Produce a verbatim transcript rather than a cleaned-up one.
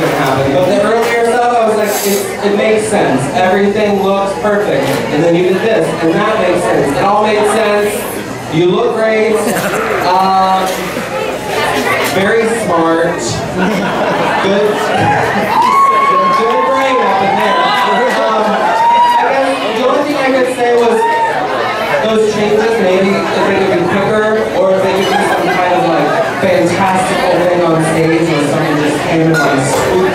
gonna happen. But the earlier stuff, I was like, it, it makes sense. Everything looks perfect. And then you did this, and that makes sense. It all made sense. You look great. Um, very smart. Good. Good brain up in there. Um, I guess the only thing I could say was those changes, maybe if they could be quicker, or if they could do some kind of like fantastical thing on stage where someone just came and like swooped